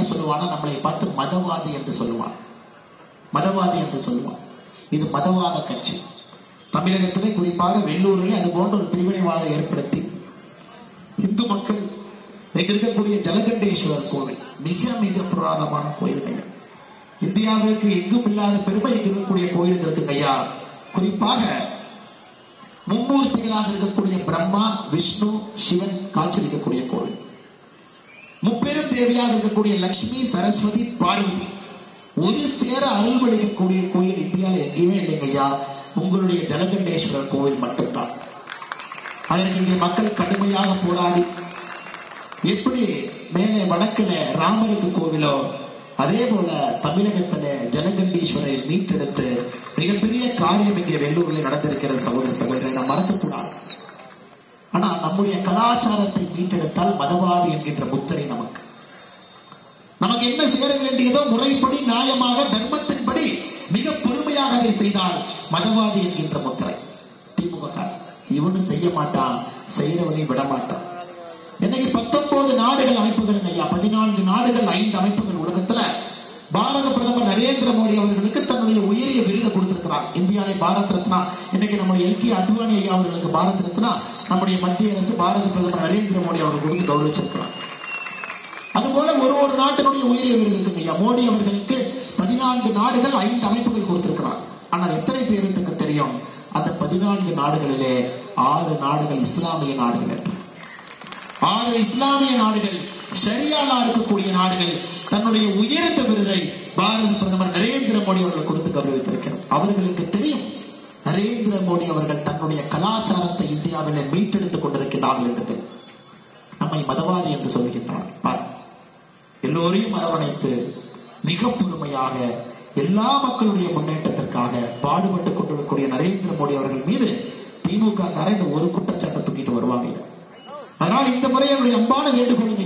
என்ன சொல்லுவானா, நம்மளை பார்த்து மதவாதி என்று சொல்லுவான். மதவாதி என்று சொல்லுவான். இது மதவாத கட்சி. தமிழகத்திலே குறிப்பாக வெள்ளூரிலே அது போன்ற ஒரு பிரிவினைவாதம் ஏற்படுத்தி இந்து மக்கள் இங்க இருக்கக்கூடிய ஜலகண்டேஸ்வரர் கோவில் மிக மிக புராணமான கோயிலுங்க. இந்தியாவிற்கு எங்கும் இல்லாத பெருமை இங்க இருக்கக்கூடிய கோயிலுக்கு இருக்குங்க ஐயா. குறிப்பாக மும்மூர்த்திகளாக இருக்கக்கூடிய பிரம்மா, விஷ்ணு, சிவன் காட்சியளிக்கக்கூடிய கோவில். முப்பெரும் தேவியாக இருக்கக்கூடிய லட்சுமி, சரஸ்வதி, பார்வதி ஒரு சேர அருள்வளிக்கக்கூடிய கோயில் இந்தியாவில் எங்கேயுமே இல்லைங்க ஐயா. உங்களுடைய ஜலகண்டேஸ்வரர் கோவில் மட்டும்தான். அதற்கு இங்கே மக்கள் கடுமையாக போராடி, எப்படி மேலே வடக்குல ராமருக்கு கோவிலோ அதே போல தமிழகத்துல ஜலகண்டீஸ்வரை மீட்டெடுத்து மிகப்பெரிய காரியம் இங்கே வெள்ளூரில் நடந்திருக்கிறது. சகோதர சகோதரரை நாம் மறக்கக்கூடாது. ஆனா நம்முடைய கலாச்சாரத்தை மீட்டெடுத்தால் மதவாதி என்கின்ற முத்திரை நமக்கு என்ன சேர வேண்டியதோ முறைப்படி நியாயமாக தர்மத்தின்படி மிக பொறுமையாக அதை செய்தால் மதவாதி என்கின்ற முத்திரை. திமுக இவனு செய்ய மாட்டான், செய்யறவனை விட மாட்டான். இன்னைக்கு 19 நாடுகள் அமைப்புகள் ஐயா, 14 நாடுகள் 5 அமைப்புகள் உலகத்துல பாரத பிரதமர் நரேந்திர மோடி அவர்களுக்கு தன்னுடைய உயரிய விருதை கொடுத்திருக்கிறார். இந்தியாவிலே பாரத் ரத்னா. இன்னைக்கு நம்முடைய எல்கே அத்வானி ஐயா அவர்களுக்கு பாரத் ரத்னா நம்முடைய மத்திய அரசு பாரத பிரதமர் நரேந்திர மோடி அவர்கள் கொடுத்து கௌரவிச்சிருக்கிறார். அதுபோல ஒரு நாட்டினுடைய உயரிய விருது இருக்குங்க ஐயா. மோடி அவர்களுக்கு 14 நாடுகள் 5 அமைப்புகள் கொடுத்திருக்கிறார். ஆனால் எத்தனை பேருக்கு தெரியும், அந்த 14 நாடுகளிலே 6 நாடுகள் இஸ்லாமிய நாடுகள். 6 இஸ்லாமிய நாடுகள், ஷரியாலா இருக்கக்கூடிய நாடுகள் தன்னுடைய உயர்ந்த விருதை பாரத பிரதமர் நரேந்திர மோடி அவர்கள் கொடுத்து கௌரவித்திருக்கிறார். அவர்களுக்கு தெரியும் நரேந்திர மோடி அவர்கள் தன்னுடைய கலாச்சாரத்தை இந்தியாவிலே மீட்டெடுத்துக் கொண்டிருக்கிறார்கள் என்று. நம்மை மதவாதி என்று சொல்லுகின்றார். எல்லோரையும் அரவணைத்து மிக பொறுமையாக எல்லா மக்களுடைய முன்னேற்றத்திற்காக பாடுபட்டுக் கொண்டிருக்கக்கூடிய நரேந்திர மோடி அவர்கள் மீது திமுக இந்த ஒரு குற்றச்சாட்டை தூக்கிட்டு வருவாங்க. அதனால் இந்த முறை என்னுடைய அன்பான வேண்டுகோளுங்க,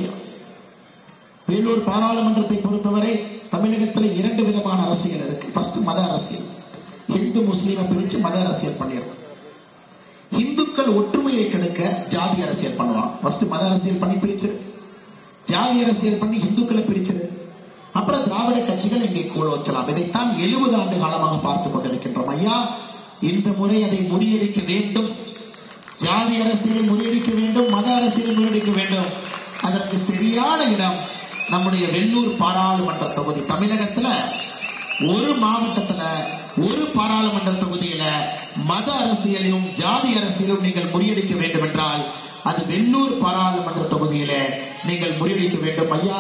வேலூர் பாராளுமன்றத்தை பொறுத்தவரை தமிழகத்தில் 2 விதமான அரசியல் இருக்கு. ஃபர்ஸ்ட் மத அரசியல். இந்து முஸ்லீமை பிரிச்சு மத அரசியல் பண்ணிடுறோம். இந்துக்கள் ஒற்றுமையை கெடுக்க ஜாதி அரசியல் பண்ணுவான். ஃபர்ஸ்ட் மத அரசியல் பண்ணி பிரிச்சு, ஜாதி அரசியல் பண்ணி இந்துக்களை பிரிச்சது. அப்புறம் திராவிட கட்சிகள் இங்கே கோல் வச்சலாம். இதைத்தான் 70 ஆண்டு காலமாக பார்த்துக் கொண்டிருக்கின்றோம் ஐயா. இந்த முறை அதை முறியடிக்க வேண்டும். ஜாதி அரசியலை முறியடிக்க வேண்டும், மத அரசியலை முறியடிக்க வேண்டும். அதற்கு சரியான இடம் நம்முடைய வெள்ளூர் பாராளுமன்ற தொகுதி. தமிழகத்துல ஒரு மாவட்டத்துல ஒரு பாராளுமன்ற தொகுதியில மத அரசியலையும் ஜாதி அரசியலும் நீங்கள் முறியடிக்க வேண்டும் என்றால் அது வெள்ளூர் பாராளுமன்ற தொகுதியில நீங்கள் முறியடிக்க வேண்டும் ஐயா.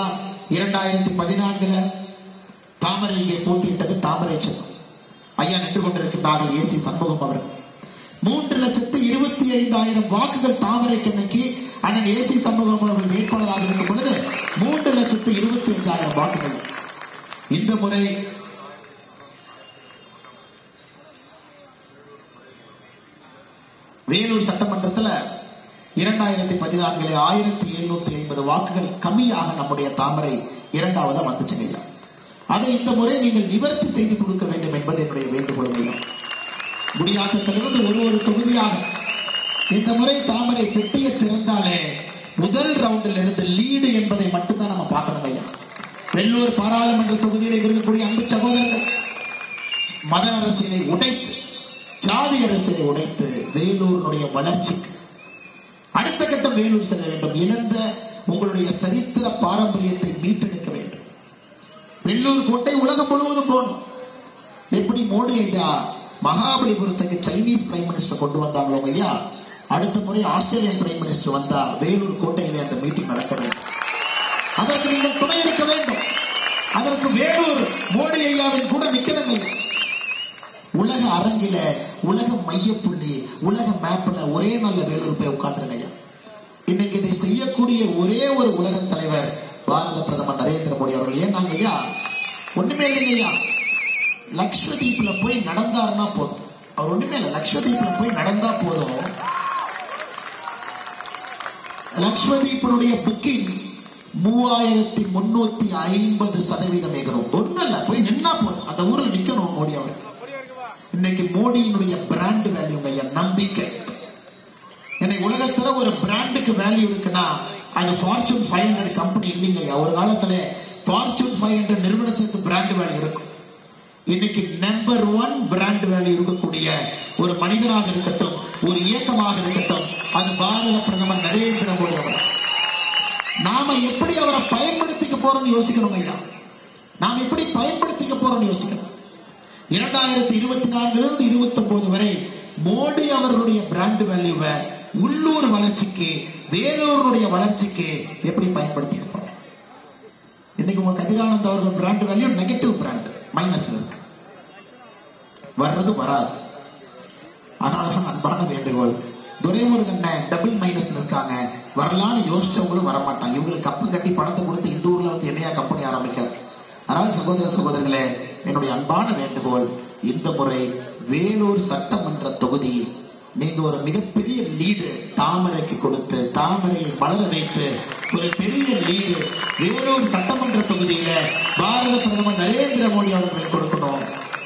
2014 தாமரை இங்கே போட்டியிட்டது தாமரை சின்னம். ஐயா நின்று கொண்டிருக்கின்றார்கள் ஏசி சண்முகம் அவர்கள். 3,25,000 வாக்குகள் தாமரை கண்ணைக்கு அண்ணன் ஏசி சண்முகம் அவர்கள் வேட்பாளராக இருக்கும் பொழுது 3,25,000 வாக்குகள். இந்த முறை வேலூர் சட்டமன்றத்தில் 2014 1750 வாக்குகள் கம்மியாக நம்முடைய தாமரை 2வது வந்துச்சுங்க ஐயா. அதை இந்த முறை நீங்கள் நிவர்த்தி செய்து கொடுக்க வேண்டும் என்பது என்னுடைய வேண்டுகோள் ஐயா. குடியாத்தத்திலிருந்து ஒரு தொகுதியாக இந்த முறை தாமரை பெட்டியை திறந்தாலே முதல் ரவுண்டில் இருந்து லீடு என்பதை மட்டும்தான் நம்ம பார்க்கணும் ஐயா. வெள்ளூர் பாராளுமன்ற தொகுதியில் இருக்கக்கூடிய அன்பு சகோதரர்கள் மத அரசியலை உடைத்து ஜாதி அரசியலை உடைத்து வேலூருடைய வளர்ச்சிக்கு அடுத்த கட்டம் வேலூர் செல்ல வேண்டும். இழந்த உங்களுடைய சரித்திர பாரம்பரியத்தை மீட்டெடுக்க வேண்டும். வெள்ளூர் கோட்டை உலகம் முழுவதும் போகணும். எப்படி மோடி ஐயா மகாபலிபுரத்துக்கு சைனீஸ் பிரைம் மினிஸ்டர் கொண்டு வந்தாங்களோ ஐயா, அடுத்த முறை ஆஸ்திரேலியன் பிரைம் மினிஸ்டர் வந்தா வேலூர் கோட்டையிலே அந்த மீட்டிங் நடக்க வேண்டும். அதற்கு நீங்கள் துணை இருக்க வேண்டும். அதற்கு வேலூர் மோடி ஐயாவின் கூட நிக்கணுங்க. உலக அரங்கில, உலக மையப்புள்ளி, உலக மேப்ல ஒரே நல்ல வேலூர் போய் உட்கார்ந்துருங்க ஐயா. இன்னைக்கு இதை செய்யக்கூடிய ஒரே ஒரு உலக தலைவர் பாரத பிரதமர் நரேந்திர மோடி அவர்கள். ஏன் நாங்க ஐயா ஒண்ணுமே இல்லைங்க ஐயா, லக்ஷ்மதீப்ல போய் நடந்தாருன்னா போதும். அவர் ஒண்ணுமே இல்லை, லக்ஷ்மதீப்ல போய் நடந்தா போதும். லக்ஷ்மதீபனுடைய புக்கிங் 3350% ஏகிறோம். ஒண்ணு இல்ல, போய் நின்னா போதும், அந்த ஊரில் நிக்கணும் மோடி அவர். இன்னைக்கு மோடியினுடைய பிராண்ட் வேல்யூ ஐயா நம்பிக்கை. இன்னைக்கு உலகத்துல ஒரு பிராண்டுக்கு வேல்யூ இருக்குன்னா அது ஃபார்ச்சூன் 500 கம்பெனி இல்லைங்க ஐயா. ஒரு காலத்துல ஃபார்ச்சூன் 500 நிறுவனத்திற்கு பிராண்ட் வேல்யூ இருக்கும். இன்னைக்கு நம்பர் 1 பிராண்ட் வேல்யூ இருக்கக்கூடிய ஒரு மனிதராக இருக்கட்டும், ஒரு இயக்கமாக இருக்கட்டும், அது பாரத பிரதமர் நரேந்திர மோடி அவர். நாம எப்படி அவரை பயன்படுத்திக்க போறோம்னு யோசிக்கணும் ஐயா. நாம் எப்படி பயன்படுத்திக்க போறோம்னு யோசிக்கணும். 2024 இருந்து 29 வரை மோடி அவர்களுடைய பிராண்ட் வேல்யூவை உள்ளூர் வளர்ச்சிக்கு, வேலூருடைய வளர்ச்சிக்கு எப்படி பயன்படுத்திக்க போறோம். இன்னைக்கு உங்க கதிரானந்த் அவர்கள் brand value negative brand, minus இருக்கு, வர்றது வராது. அதனாலதான் அன்பான வேண்டுகோள், துரைமுருகன் டபுள் மைனஸ் இருக்காங்க, வரலான்னு யோசிச்சவங்களும் வரமாட்டாங்க. இவங்களுக்கு கப்பம் கட்டி பணத்தை கொடுத்து இந்த ஊர்ல வந்து என்னையா கம்பெனி ஆரம்பிக்கிறார். அதனால் சகோதர சகோதரர்களே, என்னுடைய அன்பான வேண்டுகோள், இந்த முறை வேலூர் சட்டமன்ற தொகுதி நீங்க ஒரு மிகப்பெரிய லீடு தாமரைக்கு கொடுத்து, தாமரையை வளர வைத்து ஒரு பெரிய லீடு வேலூர் சட்டமன்ற தொகுதியில பாரத பிரதமர் நரேந்திர மோடி அவர்களுக்கு கொடுக்கணும்.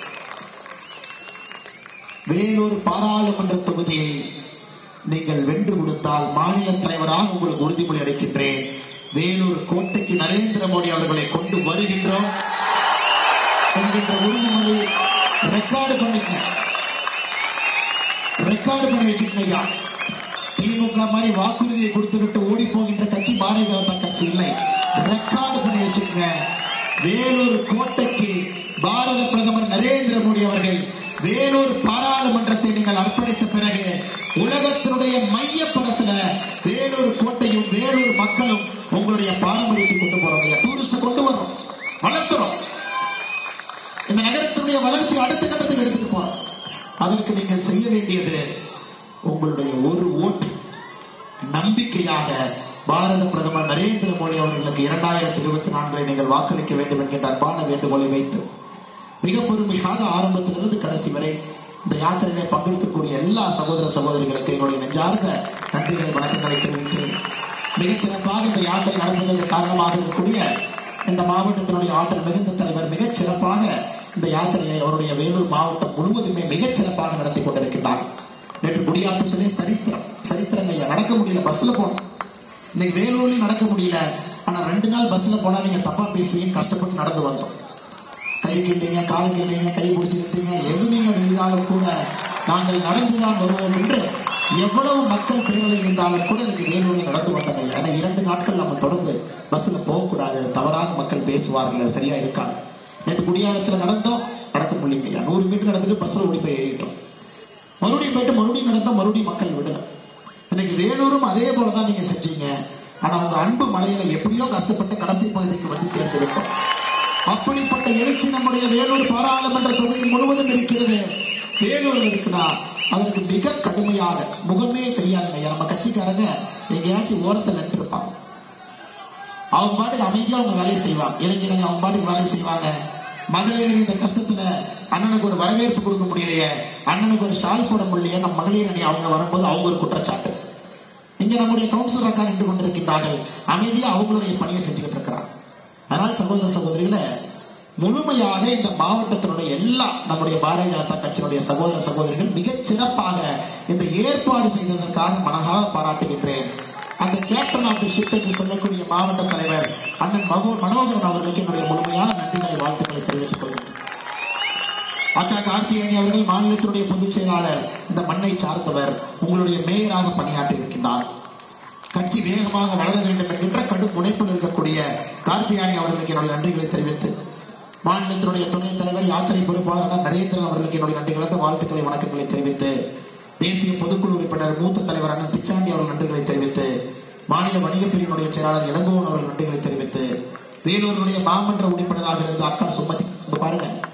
வேலூர் பாராளுமன்ற தொகுதியை நீங்கள் வென்று கொடுத்தால் மாநில தலைவராக உங்களுக்கு உறுதிமொழி அளிக்கின்றேன். வேலூர் கோட்டைக்கு நரேந்திர மோடி அவர்களை கொண்டு வருகின்றோம் என்கின்ற உறுதிமொழி ரெக்கார்டு பண்ணிக்கங்க, ரெக்கார்டு பண்ணி வச்சுக்கங்க. திமுக மாதிரி வாக்குறுதியை கொடுத்து விட்டு ஓடி போகின்ற கட்சி பாரதிய ஜனதா கட்சி இல்லை. ரெக்கார்டு பண்ணி வச்சுக்கங்க. வேலூர் கோட்டைக்கு பாரத பிரதமர் நரேந்திர மோடி அவர்கள் வேலூர் பாராளுமன்றத்தை நீங்கள் அர்ப்பணித்த பிறகு உலகத்தினுடைய மையப்படத்துல வேலூர் கோட்டையும் வேலூர் மக்களும் உங்களுடைய பாரம்பரியத்தை கொண்டு போறோம், டூரிஸ்ட் கொண்டு வரோம், வளர்த்துறோம். இந்த நகரத்தினுடைய வளர்ச்சி அடுத்த கட்டத்துக்கு எடுத்துட்டு போறோம். அதற்கு நீங்கள் செய்ய வேண்டியது உங்களுடைய ஒரு ஓட்டு நம்பிக்கையாக பாரத பிரதமர் நரேந்திர மோடி அவர்களுக்கு 2024 நீங்கள் வாக்களிக்க வேண்டும் என்கின்ற அன்பான வேண்டுகோளை வைத்து மிக பொறுமையாக ஆரம்பத்திலிருந்து கடைசி வரை இந்த யாத்திரையிலே பங்கெடுக்கக்கூடிய எல்லா சகோதர சகோதரிகளுக்கு என்னுடைய நெஞ்சார்ந்த நன்றிகளை, வணக்கங்களை தெரிவிக்கிறேன். மிகச் சிறப்பாக இந்த யாத்திரை நடப்பதற்கு காரணமாக இருக்கக்கூடிய இந்த மாவட்டத்தினுடைய ஆற்றல் மிகுந்த தலைவர் மிகச் சிறப்பாக இந்த யாத்திரையை அவருடைய வேலூர் மாவட்டம் முழுவதுமே மிகச் சிறப்பாக நடத்தி கொண்டிருக்கின்றார். நேற்று குடியாத்தத்திலே சரித்திரங்க நடக்க முடியல, பஸ்ல போனோம். இன்னைக்கு வேலூர்லயும் நடக்க முடியல. ஆனா 2 நாள் பஸ்ல போனா நீங்க தப்பா பேசுவீங்க, கஷ்டப்பட்டு நடந்து வந்தோம். கை கிண்டீங்க, காலை கிண்டீங்க, கை பிடிச்சிருந்தீங்க, எது நீங்கள் இருந்தாலும் கூட நாங்கள் நடந்துதான் வருவோம் என்று எவ்வளவு மக்கள் பேரலை இருந்தாலும் கூட எனக்கு வேலூரில் நடந்து வந்தாங்க. ஆனா 2 நாட்கள் நம்ம தொடர்ந்து பஸ்ல போகக்கூடாது, தவறாக மக்கள் பேசுவார்கள், சரியா இருக்காங்க. நேற்று குடியாத்தத்தில் நடந்தோம், நடக்க முடியலைங்க. 100 மீட்டர் நடந்துட்டு பஸ்ல ஓடி போய் ஏறிட்டோம். மறுபடியும் போயிட்டு மறுபடியும் நடந்தா மறுபடியும் மக்கள் விடல. இன்னைக்கு வேலூரும் அதே போலதான் நீங்க செஞ்சீங்க. ஆனா உங்க அன்பு மலையில எப்படியோ கஷ்டப்பட்டு கடைசி பகுதிக்கு வந்து சேர்த்து விட்டோம். அப்படிப்பட்ட எழுச்சி நம்முடைய வேலூர் பாராளுமன்ற தொகுதி முழுவதும் இருக்கிறது. வேலூர் இருக்குன்னா அதற்கு மிக கடுமையாக முகமே தெரியாதுங்க. நம்ம கட்சிக்காரங்க எங்கேயாச்சும் ஓரத்தில் நின்று இருப்பாங்க, அவங்க பாட்டுக்கு அமைதியா அவங்க வேலையை செய்வாங்க. இளைஞர்கள் அவங்க பாட்டுக்கு வேலையை செய்வாங்க. மகளிர் இந்த கஷ்டத்துல அண்ணனுக்கு ஒரு வரவேற்பு கொடுக்க முடியலையே, அண்ணனுக்கு ஒரு ஷால் போட முடியலையே, நம்ம மகளிர் அணி அவங்க வரும்போது அவங்க ஒரு குற்றச்சாட்டு. இங்க நம்முடைய கவுன்சிலர் அக்கா நின்று கொண்டிருக்கின்றார்கள், அமைதியா அவங்களுடைய பணியை செஞ்சுக்கிட்டு இருக்கிறார். அதனால் சகோதர சகோதரிகளை முழுமையாக இந்த மாவட்டத்தினுடைய எல்லா நம்முடைய பாரதிய ஜனதா கட்சியினுடைய சகோதர சகோதரிகள் மிகச் சிறப்பாக இந்த ஏற்பாடு செய்ததற்காக மனதார பாராட்டுகின்றேன். அந்த கேப்டன் ஆஃப் தி ஷிப் என்று சொல்லக்கூடிய மாவட்ட தலைவர் அண்ணன் மனோகரன் அவர்களுக்கு என்னுடைய முழுமையான நன்றிகளை, வாழ்த்துக்களை தெரிவித்துக் கொள்கிறேன். அக்கா கார்த்திகேயனி அவர்கள் மாநிலத்தினுடைய பொதுச் செயலாளர், இந்த மண்ணை சார்ந்தவர், உங்களுடைய மேயராக பணியாற்றி இருக்கின்றார். கட்சி வேகமாக வளர வேண்டும் என்கின்ற கடும் முனைப்பில் இருக்கக்கூடிய கார்த்திகேயனி அவர்களுக்கு என்னுடைய நன்றிகளை தெரிவித்து, மாநிலத்தினுடைய துணைத் தலைவர் யாத்திரை பொறுப்பாளர் நரேந்திரன் அவர்களுக்கு என்னுடைய நன்றிகளை, வாழ்த்துக்களை, வணக்கங்களை தெரிவித்து, தேசிய பொதுக்குழு உறுப்பினர் மூத்த தலைவர் அண்ணன் பிச்சாண்டி அவர்கள் நன்றிகளை தெரிவித்து, மாநில வணிகப் பிரிவினுடைய செயலாளர் இளங்கோவன் அவர்கள் நன்றிகளை தெரிவித்து, வேலூருடைய மாமன்ற உறுப்பினராக இருந்த அக்கா சுமதி பாருங்க